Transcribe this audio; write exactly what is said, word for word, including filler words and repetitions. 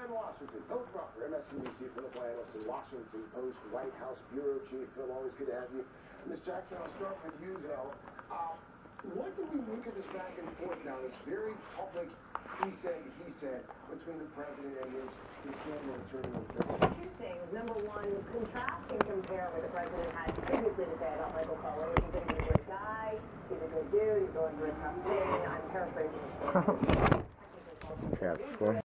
in Washington, Phil Crawford, M S N B C political analyst in Washington Post, White House bureau chief. Phil, always good to have you. Miz Jackson, I'll start with you, though. Uh, what do we make of this back and forth now? This very public he said, he said, between the president and his, his family attorney. Two things. Number one, contrast and compare what the president had previously to say about Michael Cohen. He's going to be a great guy. He's a good dude. He's going through a tough thing. I'm paraphrasing. Cat's